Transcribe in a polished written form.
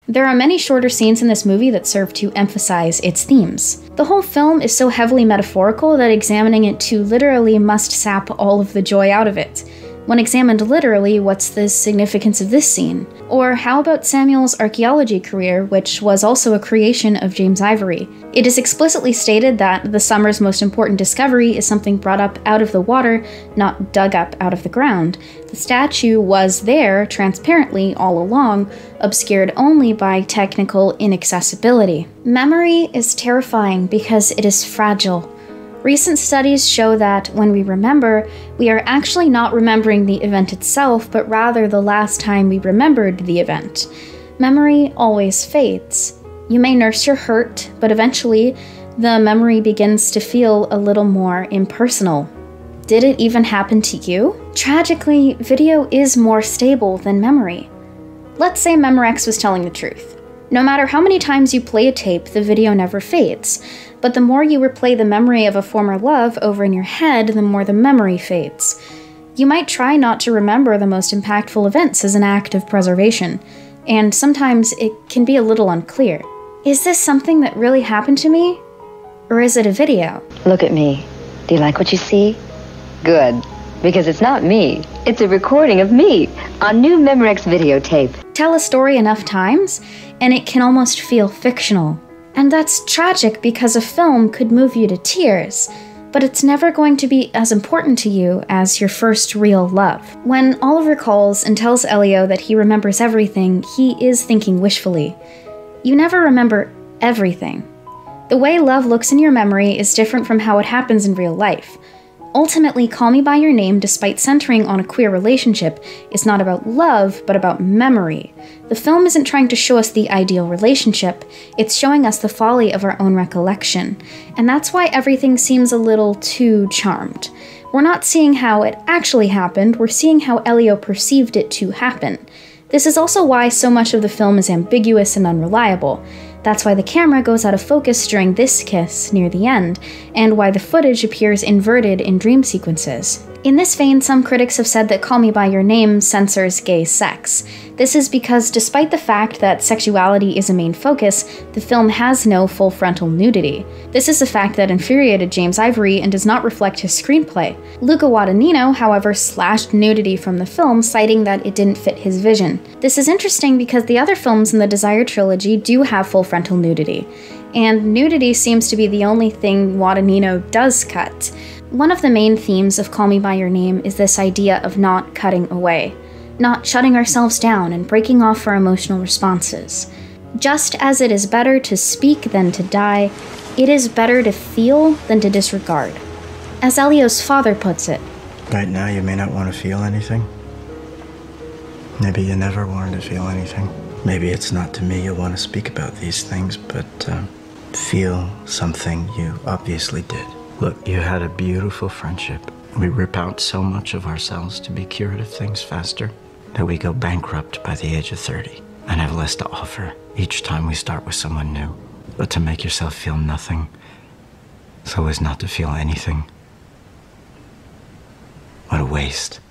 There are many shorter scenes in this movie that serve to emphasize its themes. The whole film is so heavily metaphorical that examining it too literally must sap all of the joy out of it. When examined literally, what's the significance of this scene? Or how about Samuel's archaeology career, which was also a creation of James Ivory? It is explicitly stated that the summer's most important discovery is something brought up out of the water, not dug up out of the ground. The statue was there, transparently, all along, obscured only by technical inaccessibility. Memory is terrifying because it is fragile. Recent studies show that when we remember, we are actually not remembering the event itself, but rather the last time we remembered the event. Memory always fades. You may nurse your hurt, but eventually, the memory begins to feel a little more impersonal. Did it even happen to you? Tragically, video is more stable than memory. Let's say Memorex was telling the truth. No matter how many times you play a tape, the video never fades. But the more you replay the memory of a former love over in your head, the more the memory fades. You might try not to remember the most impactful events as an act of preservation, and sometimes it can be a little unclear. Is this something that really happened to me? Or is it a video? Look at me. Do you like what you see? Good. Because it's not me. It's a recording of me on new Memorex videotape. Tell a story enough times, and it can almost feel fictional. And that's tragic because a film could move you to tears, but it's never going to be as important to you as your first real love. When Oliver calls and tells Elio that he remembers everything, he is thinking wishfully. You never remember everything. The way love looks in your memory is different from how it happens in real life. Ultimately, Call Me By Your Name, despite centering on a queer relationship, is not about love, but about memory. The film isn't trying to show us the ideal relationship, it's showing us the folly of our own recollection. And that's why everything seems a little too charmed. We're not seeing how it actually happened, we're seeing how Elio perceived it to happen. This is also why so much of the film is ambiguous and unreliable. That's why the camera goes out of focus during this kiss near the end, and why the footage appears inverted in dream sequences. In this vein, some critics have said that Call Me By Your Name censors gay sex. This is because despite the fact that sexuality is a main focus, the film has no full frontal nudity. This is a fact that infuriated James Ivory and does not reflect his screenplay. Luca Guadagnino, however, slashed nudity from the film, citing that it didn't fit his vision. This is interesting because the other films in the Desire trilogy do have full frontal nudity, and nudity seems to be the only thing Guadagnino does cut. One of the main themes of Call Me By Your Name is this idea of not cutting away, not shutting ourselves down and breaking off our emotional responses. Just as it is better to speak than to die, it is better to feel than to disregard. As Elio's father puts it, right now you may not want to feel anything. Maybe you never wanted to feel anything. Maybe it's not to me you want to speak about these things, but feel something you obviously did. Look, you had a beautiful friendship. We rip out so much of ourselves to be cured of things faster that we go bankrupt by the age of 30 and have less to offer each time we start with someone new. But to make yourself feel nothing so as not to feel anything. What a waste.